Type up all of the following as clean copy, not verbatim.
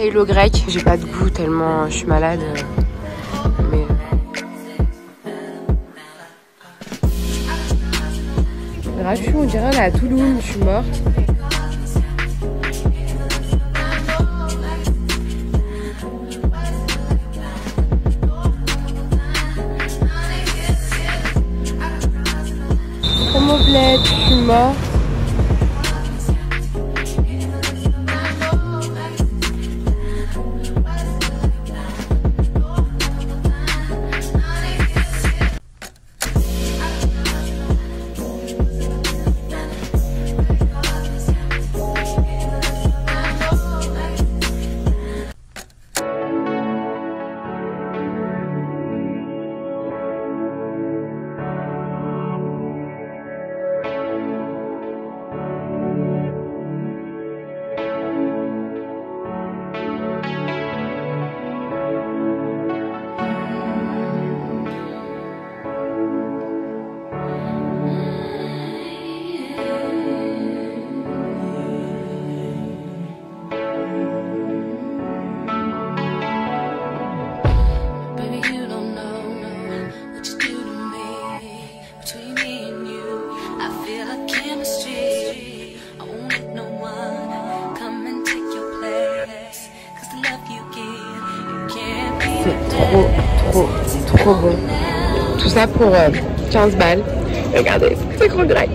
J'essaye le grec. J'ai pas de goût tellement je suis malade. Mais... Gratuit, on dirait on est à Toulouse, je suis morte. Comment bled, je suis morte. C'est trop bon. Tout ça pour 15 balles. Regardez, c'est gros grec.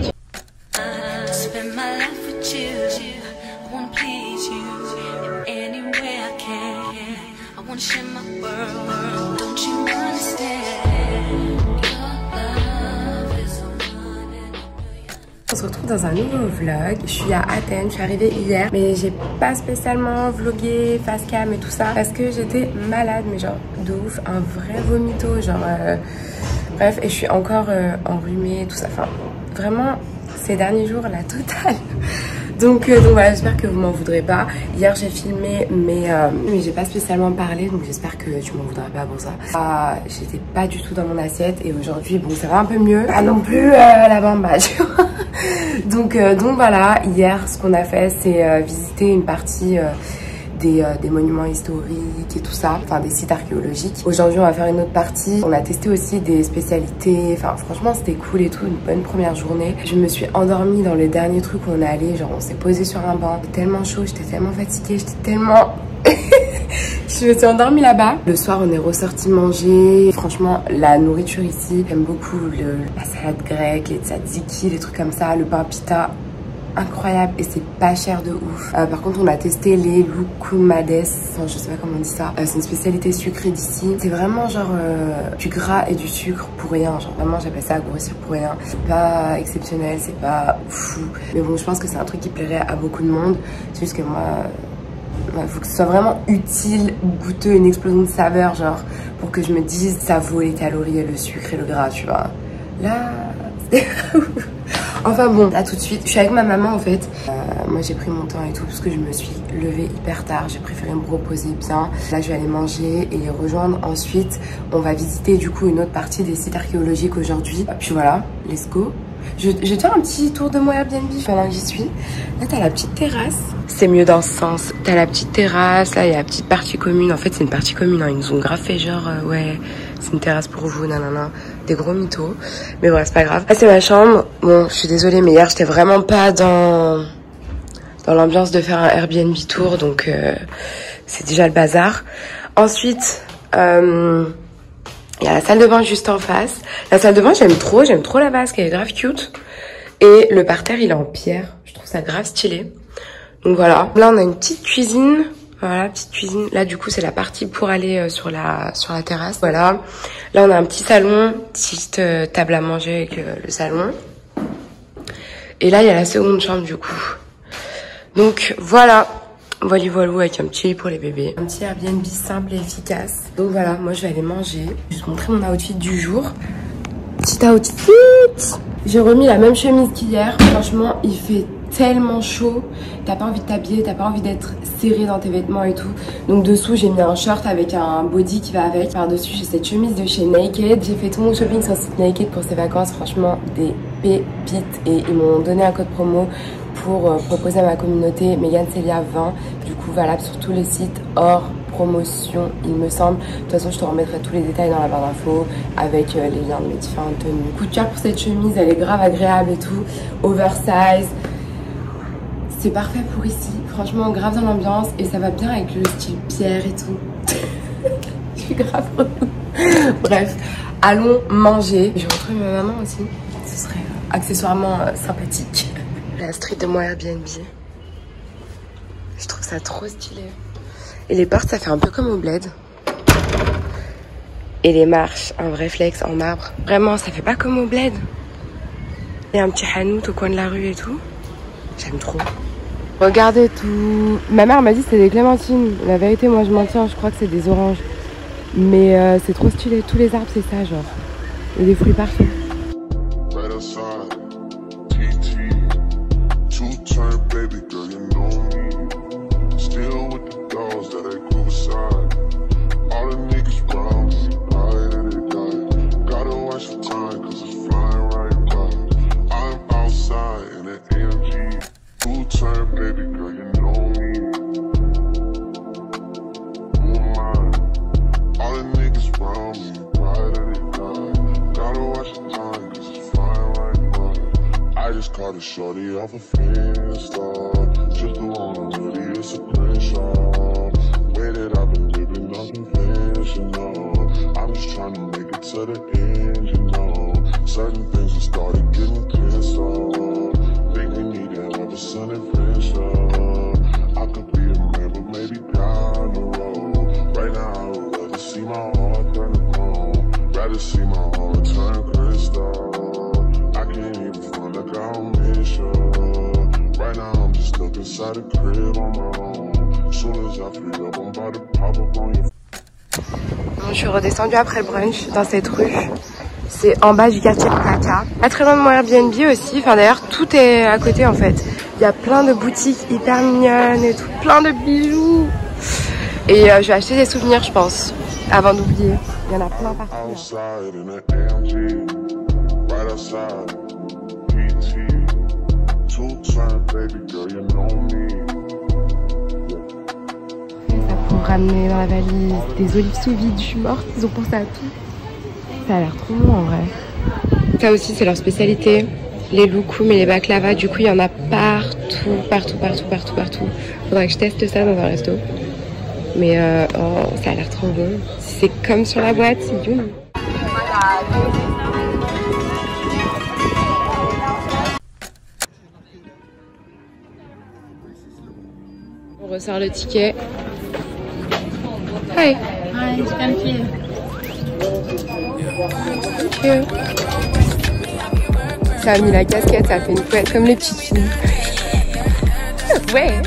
On se retrouve dans un nouveau vlog. Je suis à Athènes, je suis arrivée hier, mais j'ai pas spécialement vlogué face cam et tout ça parce que j'étais malade, mais genre de ouf, un vrai vomito, genre bref, et je suis encore enrhumée, tout ça, enfin vraiment ces derniers jours la totale. Donc voilà, j'espère que vous m'en voudrez pas. Hier j'ai filmé mais j'ai pas spécialement parlé, donc j'espère que tu m'en voudras pas pour ça. J'étais pas du tout dans mon assiette et aujourd'hui bon ça va un peu mieux, pas non plus la bamba tu vois. Donc voilà, hier ce qu'on a fait c'est visiter une partie des monuments historiques et tout ça, enfin des sites archéologiques. Aujourd'hui on va faire une autre partie, on a testé aussi des spécialités, enfin franchement c'était cool et tout, une bonne première journée. Je me suis endormie dans le dernier truc où on est allé, genre on s'est posé sur un banc, c'était tellement chaud, j'étais tellement fatiguée, j'étais tellement... Je me suis endormie là-bas. Le soir on est ressorti manger. Franchement la nourriture ici, j'aime beaucoup la salade grecque, les tzatziki, les trucs comme ça, le pain pita. Incroyable et c'est pas cher de ouf. Par contre on a testé les loukoumades, enfin je sais pas comment on dit ça, c'est une spécialité sucrée d'ici. C'est vraiment genre du gras et du sucre pour rien, genre vraiment j'appelle ça à grossir pour rien. C'est pas exceptionnel, c'est pas fou, mais bon je pense que c'est un truc qui plairait à beaucoup de monde. C'est juste que moi il faut que ce soit vraiment utile, goûteux, une explosion de saveur, genre pour que je me dise ça vaut les calories et le sucre et le gras, tu vois. Là c'est enfin bon, là tout de suite, je suis avec ma maman en fait. Moi j'ai pris mon temps et tout parce que je me suis levée hyper tard. J'ai préféré me reposer bien. Là je vais aller manger et les rejoindre. Ensuite, on va visiter du coup une autre partie des sites archéologiques aujourd'hui. Puis voilà, let's go. Je vais te faire un petit tour de mon Airbnb pendant que j'y suis. Là t'as la petite terrasse. C'est mieux dans ce sens. T'as la petite terrasse, là il y a la petite partie commune. En fait c'est une partie commune, hein. Ils nous ont grave fait genre ouais c'est une terrasse pour vous, nanana. Des gros mythos. Mais ouais c'est pas grave. Là c'est ma chambre. Bon je suis désolée mais hier j'étais vraiment pas dans l'ambiance de faire un Airbnb tour. Donc c'est déjà le bazar. Ensuite il y a la salle de bain juste en face. La salle de bain, j'aime trop la vasque, elle est grave cute. Et le parterre, il est en pierre. Je trouve ça grave stylé. Donc voilà. Là, on a une petite cuisine. Voilà, petite cuisine. Là, du coup, c'est la partie pour aller sur la terrasse. Voilà. Là, on a un petit salon, petite table à manger avec le salon. Et là, il y a la seconde chambre, du coup. Donc voilà. Voilà avec un petit lit pour les bébés. Un petit Airbnb simple et efficace. Donc voilà, moi je vais aller manger. Je vais vous montrer mon outfit du jour. Petit outfit. J'ai remis la même chemise qu'hier. Franchement, il fait tellement chaud. T'as pas envie de t'habiller, t'as pas envie d'être serré dans tes vêtements et tout. Donc dessous, j'ai mis un short avec un body qui va avec. Par-dessus, j'ai cette chemise de chez Naked. J'ai fait tout mon shopping sur site Naked pour ces vacances. Franchement, des pépites. Et ils m'ont donné un code promo pour proposer à ma communauté Megan Celia 20, du coup valable sur tous les sites hors promotion il me semble. De toute façon je te remettrai tous les détails dans la barre d'infos avec les liens de mes différentes tenues. Coup de cœur pour cette chemise, elle est grave agréable et tout, oversize. C'est parfait pour ici, franchement grave dans l'ambiance et ça va bien avec le style pierre et tout. Je suis grave bref, allons manger. Je retrouve ma maman aussi, ce serait accessoirement sympathique. La street de mon Airbnb, je trouve ça trop stylé. Et les portes ça fait un peu comme au bled. Et les marches, un vrai flex en marbre. Vraiment ça fait pas comme au bled. Il y a un petit hanout au coin de la rue et tout. J'aime trop. Regardez tout. Ma mère m'a dit que c'était des clémentines. La vérité, moi je m'en tiens, je crois que c'est des oranges. Mais c'est trop stylé. Tous les arbres, c'est ça, genre. Et des fruits parfaits. Shorty off a Finsta, just the one I'm really a screenshot. Way that I've been living unconventional. I'm just trying to make it to the end, you know. Certain things have started getting pissed off. Think we need to have a son and friendship. I could be a man, but maybe down the road. Right now I would rather see my heart turn to chrome. Rather see my heart turn crystal. I can't even front like I don't miss you. Right now I'm just stuck inside the crib on my own. Soon as I free up, I'm about to pop up on you. Je suis redescendue après le brunch dans cette rue. C'est en bas du quartier Kaka. Pas très loin de mon Airbnb aussi. Enfin d'ailleurs tout est à côté en fait. Il y a plein de boutiques hyper mignonnes et tout, plein de bijoux. Et je vais acheter des souvenirs je pense, avant d'oublier. Il y en a plein partout. Ça pour ramener dans la valise des olives sous vide, je suis morte, ils ont pensé à tout. Ça a l'air trop bon en vrai. Ça aussi c'est leur spécialité, les loukoum et les baklava, du coup il y en a partout. Faudrait que je teste ça dans un resto. Mais oh, ça a l'air trop bon. C'est comme sur la boîte, c'est du. On ressort le ticket. Hi. Hi, thank you. Thank you. Ça a mis la casquette, ça a fait une couette comme les petites filles. Ouais.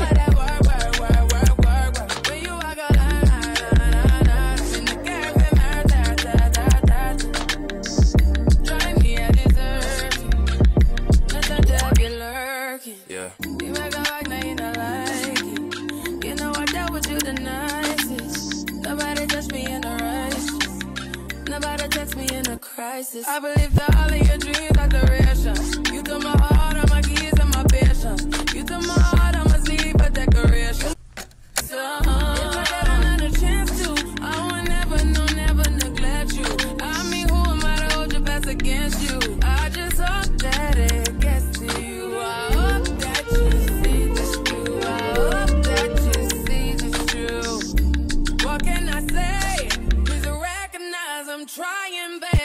I believe that all of your dreams are duration. You took my heart, all my keys and my patience. You took my heart, I'ma sleep a decoration. So, if I get another chance to, I will never, no, never neglect you. I mean, who am I to hold your best against you? I just hope that it gets to you. I hope that you see this through. I hope that you see this through. What can I say? Please recognize I'm trying, baby.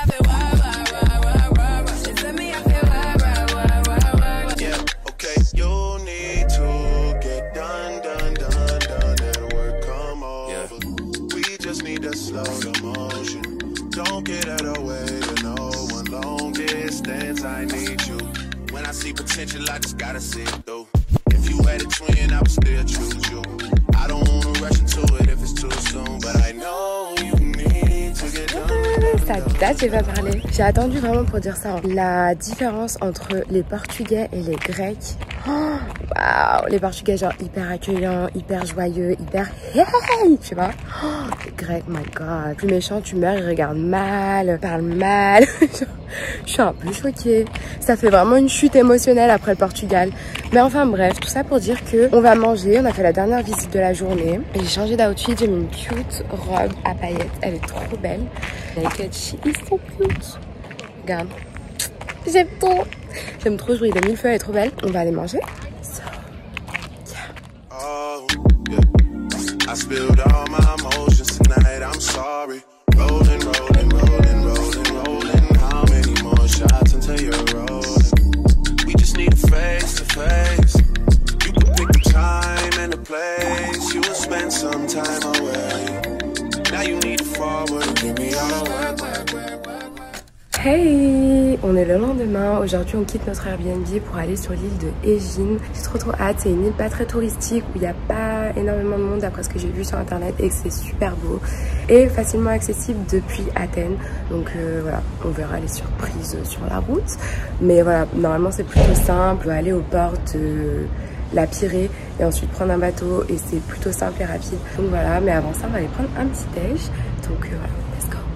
Don't get out of way to no one long distance. I need you. When I see potential, I just gotta see it through. If you had a twin, I would still choose you. I don't wanna rush into it if it's too soon, but I know you need to get done. Ça date, j'ai pas parlé. J'ai attendu vraiment pour dire ça. La différence entre les Portugais et les Grecs, Waouh, les Portugais genre hyper accueillants, hyper joyeux, hyper hey, je sais pas. Oh, les Grecs, my god, plus méchant, tu meurs, ils regardent mal, parlent mal. Je suis un peu choquée. Ça fait vraiment une chute émotionnelle après le Portugal. Mais enfin bref, tout ça pour dire que on va manger. On a fait la dernière visite de la journée. J'ai changé d'outfit, j'ai mis une cute robe à paillettes. Elle est trop belle. Les Ketchi, ils sont cute. Regarde. J'aime trop. J'aime trop, je brille de mille feux, elle est trop belle. On va aller manger. So, yeah. Oh, yeah. I spilled all my emotions tonight, I'm sorry. Rolling, rolling, rolling, rolling, rolling. How many more shots until you're rolling? We just need a face to face. You can pick the time and the place. You will spend some time away. Now you need to forward and give me all the work, work, work, work. Hey, on est le lendemain. Aujourd'hui on quitte notre Airbnb pour aller sur l'île de Egine. J'ai trop hâte. C'est une île pas très touristique où il n'y a pas énormément de monde d'après ce que j'ai vu sur internet et que c'est super beau et facilement accessible depuis Athènes. Donc voilà, on verra les surprises sur la route. Mais voilà, normalement c'est plutôt simple. On va aller au port de la Pirée et ensuite prendre un bateau et c'est plutôt simple et rapide. Donc voilà, mais avant ça on va aller prendre un petit déj. Donc voilà, let's go.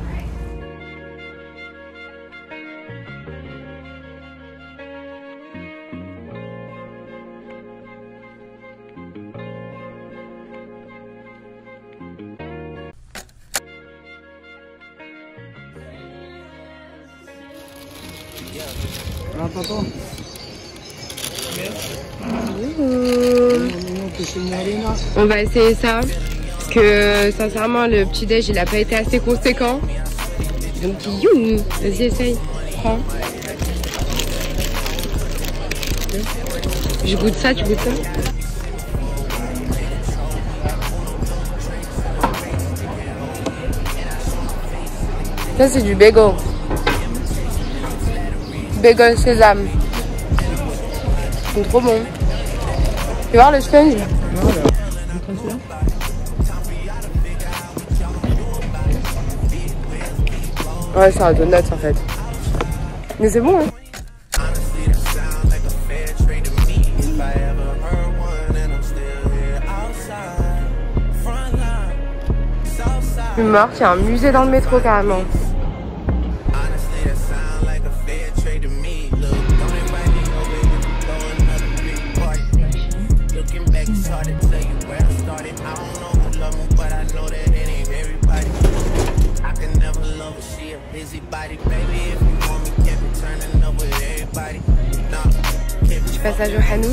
On va essayer ça parce que sincèrement le petit déj il a pas été assez conséquent. Donc vas-y essaye, prends. Je goûte ça, tu goûtes ça? Ça c'est du bagel. Bagel sésame. C'est trop bon. Tu vas voir le sponge? Ouais, c'est un donut en fait. Mais c'est bon, hein. Je suis morte, il y a un musée dans le métro carrément. Je passe à Johanout.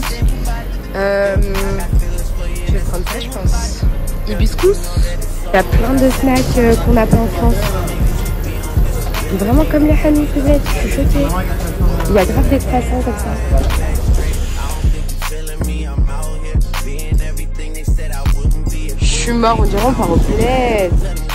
Je vais prendre ça, je pense. Hibiscus. Il y a plein de snacks qu'on n'a pas en France. Vraiment comme les Hanout, je suis choquée. Il y a grave des croissants comme ça. Je suis mort, on dirait on part au bled.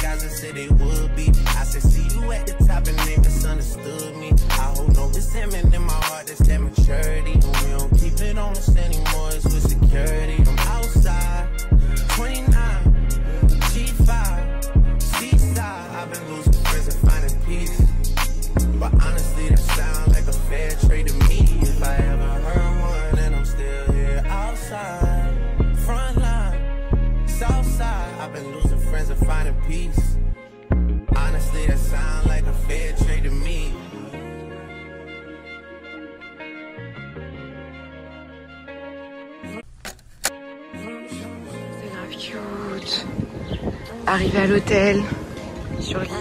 Cute. Arrivé à l'hôtel, sur l'île.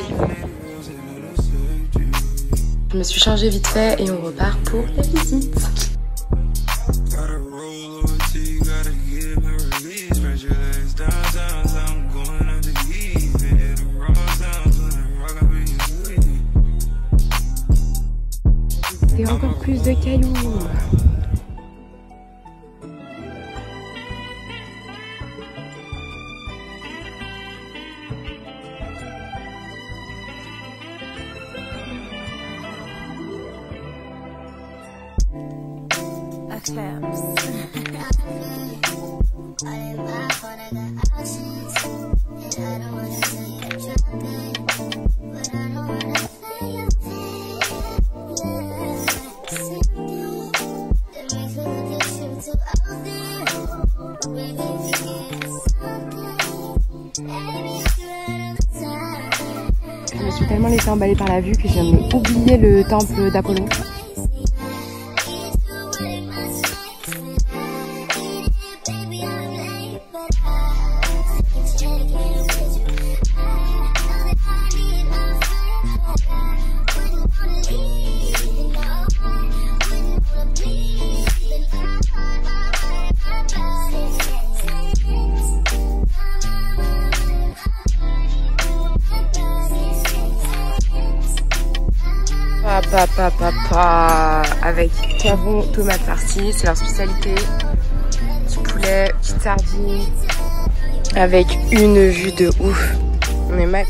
Je me suis changée vite fait et on repart pour la visite. Et encore plus de cailloux. Je me suis tellement laissée emballer par la vue que j'ai oublié le temple d'Apollon. Avec poivron, tomate farcie, c'est leur spécialité. Du poulet, petite sardine, avec une vue de ouf. Mais mat.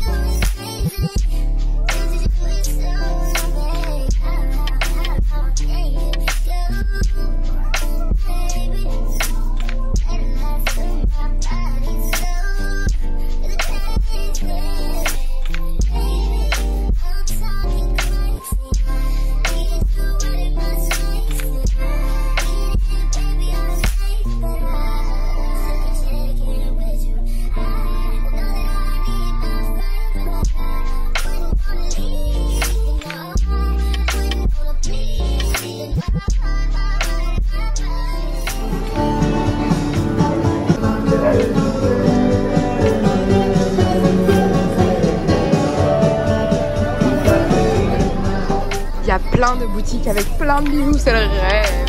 Il y a plein de boutiques avec plein de bijoux, c'est le rêve.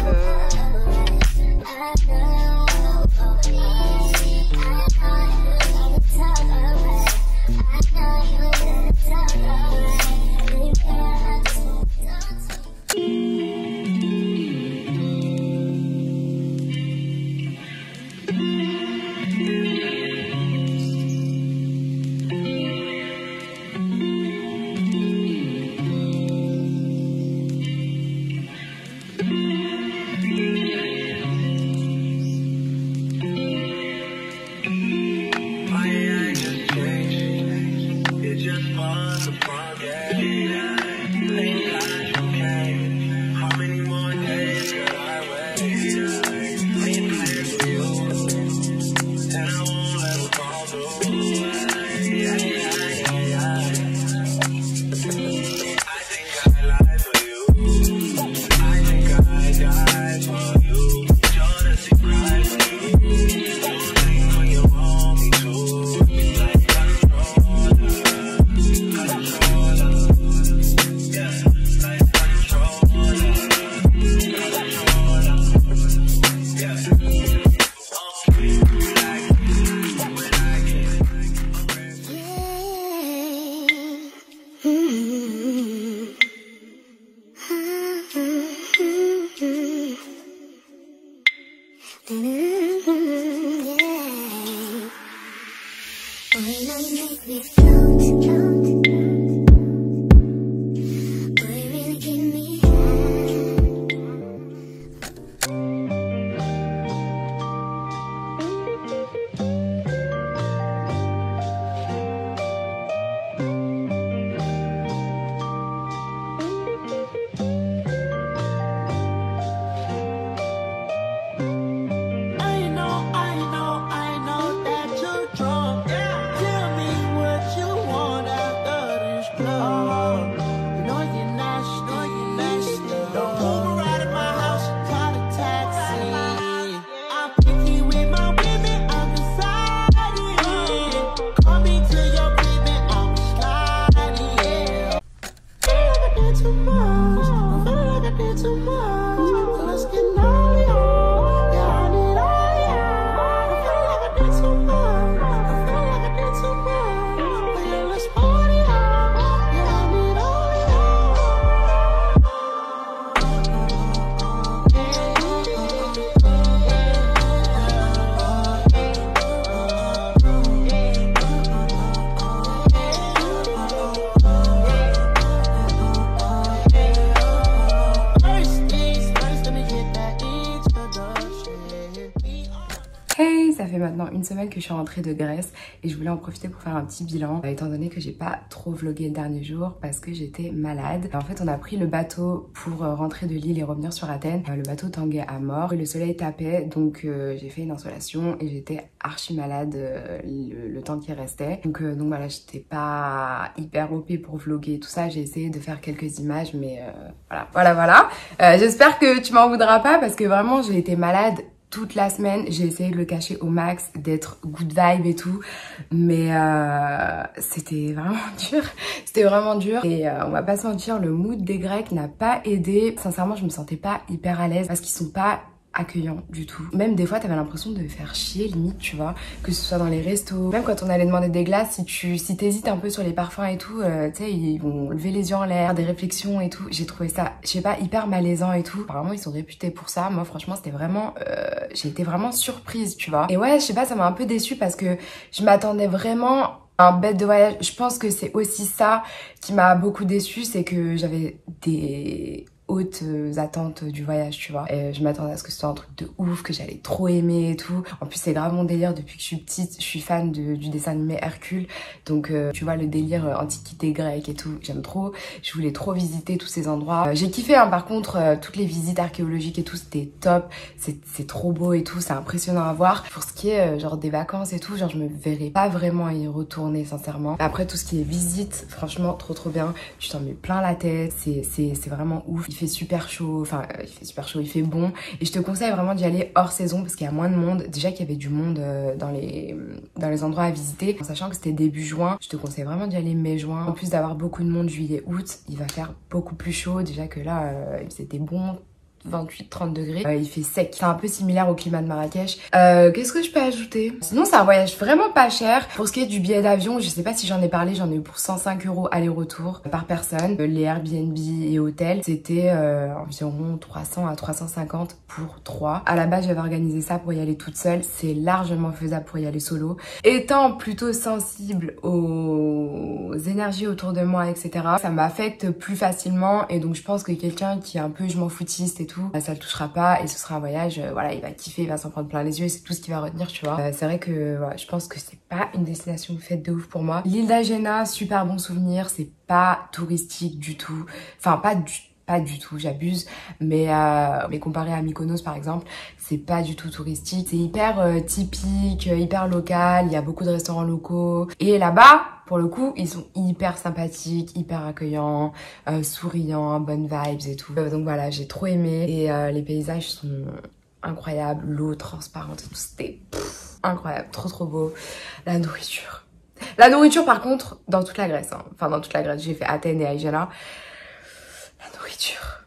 ça fait maintenant une semaine que je suis rentrée de Grèce et je voulais en profiter pour faire un petit bilan, étant donné que j'ai pas trop vlogué le dernier jour parce que j'étais malade. En fait, on a pris le bateau pour rentrer de l'île et revenir sur Athènes. Le bateau tanguait à mort et le soleil tapait, donc j'ai fait une insolation et j'étais archi malade le temps qui restait. Donc voilà, j'étais pas hyper OP pour vlogger tout ça. J'ai essayé de faire quelques images, mais voilà. J'espère que tu m'en voudras pas parce que vraiment j'ai été malade toute la semaine. J'ai essayé de le cacher au max, d'être good vibe et tout, mais c'était vraiment dur. C'était vraiment dur et on va pas se mentir, le mood des Grecs n'a pas aidé. Sincèrement, je me sentais pas hyper à l'aise parce qu'ils sont pas accueillant du tout. Même des fois t'avais l'impression de faire chier limite, tu vois, que ce soit dans les restos, même quand on allait demander des glaces, si t'hésites un peu sur les parfums et tout, tu sais, ils vont lever les yeux en l'air, des réflexions et tout. J'ai trouvé ça, je sais pas, hyper malaisant et tout. Apparemment ils sont réputés pour ça. Moi franchement c'était vraiment, j'ai été vraiment surprise, tu vois. Et ouais, je sais pas, ça m'a un peu déçue parce que je m'attendais vraiment à un bête de voyage. Je pense que c'est aussi ça qui m'a beaucoup déçue, c'est que j'avais des hautes attentes du voyage, tu vois. Et je m'attendais à ce que ce soit un truc de ouf, que j'allais trop aimer et tout. En plus, c'est grave mon délire depuis que je suis petite. Je suis fan du dessin animé Hercule. Donc, tu vois, le délire antiquité grecque et tout, j'aime trop. Je voulais trop visiter tous ces endroits. J'ai kiffé, hein, par contre, toutes les visites archéologiques et tout, c'était top. C'est trop beau et tout, c'est impressionnant à voir. Pour ce qui est, genre, des vacances et tout, genre, je me verrais pas vraiment y retourner, sincèrement. Après, tout ce qui est visite, franchement, trop bien. Tu t'en mets plein la tête. C'est vraiment ouf. Il fait super chaud, il fait bon et je te conseille vraiment d'y aller hors saison parce qu'il y a moins de monde. Déjà qu'il y avait du monde dans les endroits à visiter, en sachant que c'était début juin, je te conseille vraiment d'y aller mai-juin. En plus d'avoir beaucoup de monde juillet-août, il va faire beaucoup plus chaud. Déjà que là, c'était bon. 28-30 degrés. Il fait sec. C'est un peu similaire au climat de Marrakech. Qu'est-ce que je peux ajouter? Sinon, c'est un voyage vraiment pas cher. Pour ce qui est du billet d'avion, je sais pas si j'en ai parlé, j'en ai eu pour 105 € aller-retour par personne. Les Airbnb et hôtels, c'était environ 300 à 350 pour 3. À la base, j'avais organisé ça pour y aller toute seule. C'est largement faisable pour y aller solo. Étant plutôt sensible aux énergies autour de moi, etc., ça m'affecte plus facilement et donc je pense que quelqu'un qui est un peu je m'en foutiste et tout, ça le touchera pas et ce sera un voyage, voilà, il va kiffer, il va s'en prendre plein les yeux et c'est tout ce qu'il va retenir, tu vois. C'est vrai que voilà, je pense que c'est pas une destination faite de ouf pour moi. L'île d'Agena, super bon souvenir, c'est pas touristique du tout, enfin pas du tout, j'abuse, mais comparé à Mykonos par exemple, c'est pas du tout touristique, c'est hyper typique, hyper local, il y a beaucoup de restaurants locaux et là-bas, pour le coup, ils sont hyper sympathiques, hyper accueillants, souriants, bonnes vibes et tout. Donc voilà, j'ai trop aimé et les paysages sont incroyables, l'eau transparente et tout, c'était incroyable, trop beau. La nourriture par contre, dans toute la Grèce, hein. Enfin dans toute la Grèce, j'ai fait Athènes et Aigana. La nourriture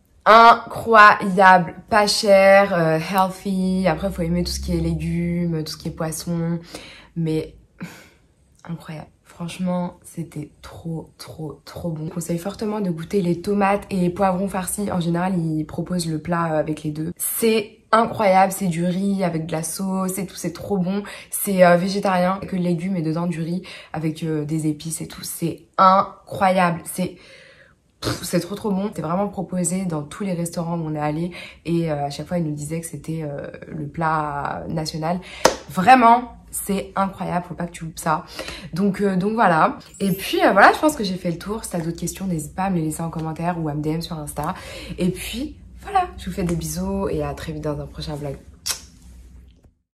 incroyable, pas cher, healthy. Après faut aimer tout ce qui est légumes, tout ce qui est poisson, mais incroyable. Franchement, c'était trop bon. Je conseille fortement de goûter les tomates et les poivrons farcis. En général, ils proposent le plat avec les deux. C'est incroyable, c'est du riz avec de la sauce et tout, c'est trop bon. C'est végétarien, que légumes et dedans du riz avec des épices et tout. C'est incroyable, c'est trop bon. C'était vraiment proposé dans tous les restaurants où on est allé et à chaque fois ils nous disaient que c'était le plat national. Vraiment, c'est incroyable, faut pas que tu loupes ça. Donc voilà. Et puis voilà, je pense que j'ai fait le tour. Si t'as d'autres questions, n'hésite pas à me les laisser en commentaire ou à me DM sur Insta. Et puis voilà, je vous fais des bisous et à très vite dans un prochain vlog.